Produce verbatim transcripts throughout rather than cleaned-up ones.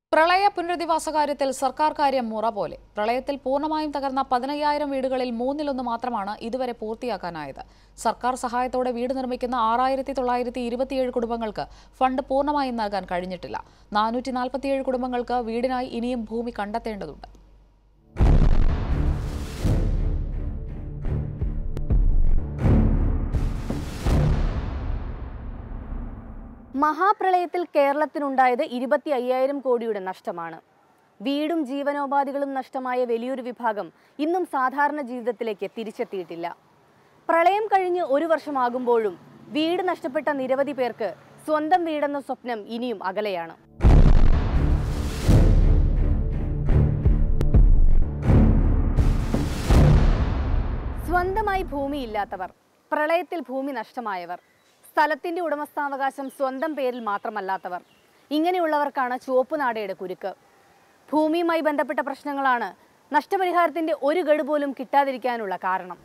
പ്രളയ പുനരധിവാസ കാര്യത്തിൽ സർക്കാർ കാര്യം മുറ പോലെ. പ്രളയത്തിൽ പൂർണ്ണമായും തകർന്ന പതിനയ്യായിരം വീടുകളിൽ മൂന്നിലൊന്ന് മാത്രമാണ് ഇതുവരെ പൂർത്തിയാക്കാനായത്. സർക്കാർ സഹായത്തോടെ വീട് നിർമ്മിക്കുന്ന ആറായിരത്തി തൊള്ളായിരത്തി ഇരുപത്തിയേഴ് കുടുംബങ്ങൾക്ക് ഫണ്ട് പൂർണ്ണമായും നൽകാൻ കഴിഞ്ഞിട്ടില്ല. നാനൂറ്റി നാൽപ്പത്തിയേഴ് കുടുംബങ്ങൾക്ക് വീടിനായി ഇനിയും ഭൂമി കണ്ടെത്തേണ്ടതുണ്ട്. മഹാപ്രളയത്തിൽ കേരളത്തിനുണ്ടായത് ഇരുപത്തി അയ്യായിരം കോടിയുടെ നഷ്ടമാണ്. വീടും ജീവനോപാധികളും നഷ്ടമായ വലിയൊരു വിഭാഗം ഇന്നും സാധാരണ ജീവിതത്തിലേക്ക് തിരിച്ചെത്തിയിട്ടില്ല. പ്രളയം കഴിഞ്ഞ് ഒരു വർഷമാകുമ്പോഴും വീട് നഷ്ടപ്പെട്ട നിരവധി പേർക്ക് സ്വന്തം വീടെന്ന സ്വപ്നം ഇനിയും അകലെയാണ്. സ്വന്തമായി ഭൂമിയില്ലാത്തവർ, പ്രളയത്തിൽ ഭൂമി നഷ്ടമായവർ, സ്ഥലത്തിന്റെ ഉടമസ്ഥാവകാശം സ്വന്തം പേരിൽ മാത്രമല്ലാത്തവർ, ഇങ്ങനെയുള്ളവർക്കാണ് ചുവപ്പുനാടയുടെ കുരുക്ക്. ഭൂമിയുമായി ബന്ധപ്പെട്ട പ്രശ്നങ്ങളാണ് നഷ്ടപരിഹാരത്തിന്റെ ഒരു ഗഡു പോലും കിട്ടാതിരിക്കാനുള്ള കാരണം.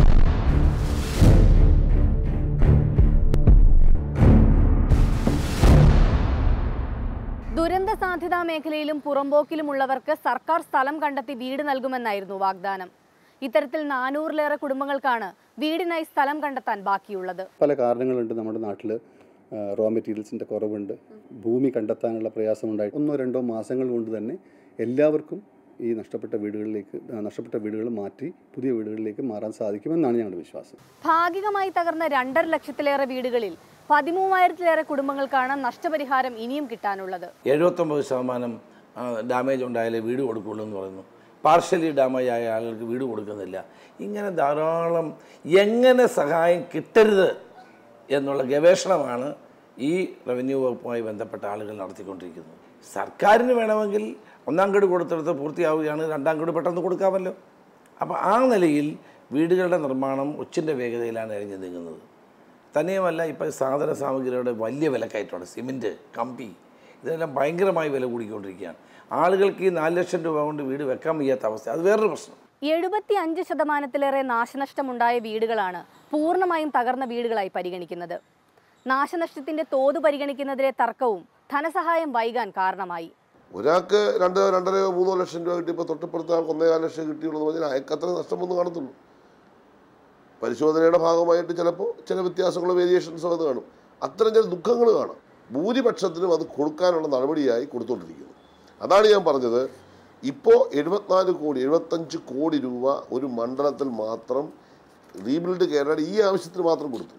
ദുരന്ത സാധ്യതാ മേഖലയിലും പുറമ്പോക്കിലുമുള്ളവർക്ക് സർക്കാർ സ്ഥലം കണ്ടെത്തി വീട് നൽകുമെന്നായിരുന്നു വാഗ്ദാനം. ഇത്തരത്തിൽ നാനൂറിലേറെ കുടുംബങ്ങൾക്കാണ് വീടിനായി സ്ഥലം കണ്ടെത്താൻ ബാക്കിയുള്ളത്. പല കാരണങ്ങളുണ്ട്. നമ്മുടെ നാട്ടിൽ റോ മെറ്റീരിയൽസിൻ്റെ കുറവുണ്ട്, ഭൂമി കണ്ടെത്താനുള്ള പ്രയാസമുണ്ടായി. ഒന്നോ രണ്ടോ മാസങ്ങൾ കൊണ്ട് തന്നെ എല്ലാവർക്കും ഈ നഷ്ടപ്പെട്ട വീടുകളിലേക്ക് നഷ്ടപ്പെട്ട വീടുകൾ മാറ്റി പുതിയ വീടുകളിലേക്ക് മാറാൻ സാധിക്കുമെന്നാണ് ഞങ്ങളുടെ വിശ്വാസം. ഭാഗികമായി തകർന്ന രണ്ടര ലക്ഷത്തിലേറെ വീടുകളിൽ പതിമൂവായിരത്തിലേറെ കുടുംബങ്ങൾക്കാണ് നഷ്ടപരിഹാരം ഇനിയും കിട്ടാനുള്ളത്. എഴുപത്തൊമ്പത് ശതമാനം ഡാമേജ് ഉണ്ടായാലേ വീട് കൊടുക്കുള്ളൂ എന്ന് പറയുന്നു. പാർഷ്യലി ഡാമേജ് ആയ ആളുകൾക്ക് വീട് കൊടുക്കുന്നില്ല. ഇങ്ങനെ ധാരാളം എങ്ങനെ സഹായം കിട്ടരുത് എന്നുള്ള ഗവേഷണമാണ് ഈ റവന്യൂ വകുപ്പുമായി ബന്ധപ്പെട്ട ആളുകൾ നടത്തിക്കൊണ്ടിരിക്കുന്നത്. സർക്കാരിന് വേണമെങ്കിൽ ഒന്നാം ഗഡു കൊടുത്തെടുത്ത് പൂർത്തിയാവുകയാണ്, രണ്ടാം ഗഡു പെട്ടെന്ന് കൊടുക്കാമല്ലോ. അപ്പോൾ ആ നിലയിൽ വീടുകളുടെ നിർമ്മാണം ഉച്ചിൻ്റെ വേഗതയിലാണ് എഴിഞ്ഞു നീങ്ങുന്നത്. തന്നെയുമല്ല, ഇപ്പോൾ സാധന സാമഗ്രികളുടെ വലിയ വിലക്കയറ്റമാണ്. സിമെൻറ്റ്, കമ്പി, ഇതെല്ലാം ഭയങ്കരമായി വില കൂടിക്കൊണ്ടിരിക്കുകയാണ്. ആളുകൾക്ക് ഈ നാല് ലക്ഷം രൂപ കൊണ്ട് വീട് വെക്കാൻ വയ്യാത്ത അവസ്ഥ, അത് വേറൊരു പ്രശ്നം. എഴുപത്തി അഞ്ച് ശതമാനത്തിലേറെ നാശനഷ്ടമുണ്ടായ വീടുകളാണ് പൂർണ്ണമായും തകർന്ന വീടുകളായി പരിഗണിക്കുന്നത്. നാശനഷ്ടത്തിന്റെ തോത് പരിഗണിക്കുന്നതിലെ തർക്കവും ധനസഹായം വൈകാൻ കാരണമായി. ഒരാൾക്ക് രണ്ട് രണ്ടരയോ മൂന്നോ ലക്ഷം രൂപ കിട്ടിയപ്പോൾ തൊട്ടപ്പുറത്ത് ആൾക്ക് ഒന്നേകാൽ ലക്ഷം കിട്ടിയുള്ളൂ എന്ന് പറഞ്ഞാൽ അയക്കത്ര നഷ്ടമൊന്നും കാണത്തുള്ളൂ. പരിശോധനയുടെ ഭാഗമായിട്ട് ചിലപ്പോൾ ചില വ്യത്യാസങ്ങളോ വേരിയേഷൻസോ അത് കാണും. അത്തരം ചില ദുഃഖങ്ങൾ കാണാം. ഭൂരിപക്ഷത്തിനും അത് കൊടുക്കാനുള്ള നടപടിയായി കൊടുത്തുകൊണ്ടിരിക്കുന്നു. അതാണ് ഞാൻ പറഞ്ഞത്. ഇപ്പോൾ എഴുപത്തിനാല് കോടി എഴുപത്തഞ്ച് കോടി രൂപ ഒരു മണ്ഡലത്തിൽ മാത്രം റീബിൽഡ് കേരള ഈ ആവശ്യത്തിന് മാത്രം കൊടുത്തു.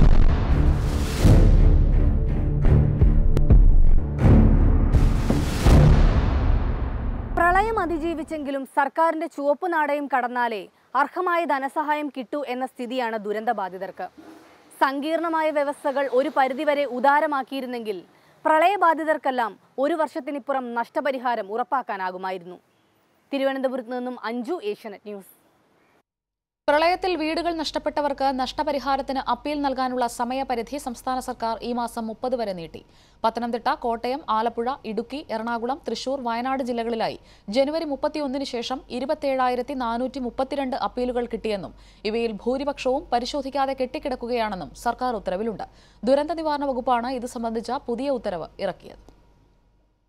പ്രളയം അതിജീവിച്ചെങ്കിലും സർക്കാരിന്റെ ചുവപ്പ് നാടയും കടന്നാലേ അർഹമായ ധനസഹായം കിട്ടൂ എന്ന സ്ഥിതിയാണ് ദുരന്തബാധിതർക്ക്. സങ്കീർണമായ വ്യവസ്ഥകൾ ഒരു പരിധിവരെ ഉദാരമാക്കിയിരുന്നെങ്കിൽ പ്രളയബാധിതർക്കെല്ലാം ഒരു വർഷത്തിനിപ്പുറം നഷ്ടപരിഹാരം ഉറപ്പാക്കാനാകുമായിരുന്നു. തിരുവനന്തപുരത്ത് നിന്നും അഞ്ജു, ഏഷ്യാനെറ്റ് ന്യൂസ്. പ്രളയത്തിൽ വീടുകൾ നഷ്ടപ്പെട്ടവർക്ക് നഷ്ടപരിഹാരത്തിന് അപ്പീൽ നൽകാനുള്ള സമയപരിധി സംസ്ഥാന സർക്കാർ ഈ മാസം മുപ്പത് വരെ നീട്ടി. പത്തനംതിട്ട, കോട്ടയം, ആലപ്പുഴ, ഇടുക്കി, എറണാകുളം, തൃശൂർ, വയനാട് ജില്ലകളിലായി ജനുവരി മുപ്പത്തിയൊന്നിന് ശേഷം ഇരുപത്തിയേഴായിരത്തി നാനൂറ്റി മുപ്പത്തിരണ്ട് അപ്പീലുകൾ കിട്ടിയെന്നും ഇവയിൽ ഭൂരിപക്ഷവും പരിശോധിക്കാതെ കെട്ടിക്കിടക്കുകയാണെന്നും സർക്കാർ ഉത്തരവിലുണ്ട്. ദുരന്ത നിവാരണ വകുപ്പാണ് ഇത് സംബന്ധിച്ച പുതിയ ഉത്തരവ് ഇറക്കിയത്.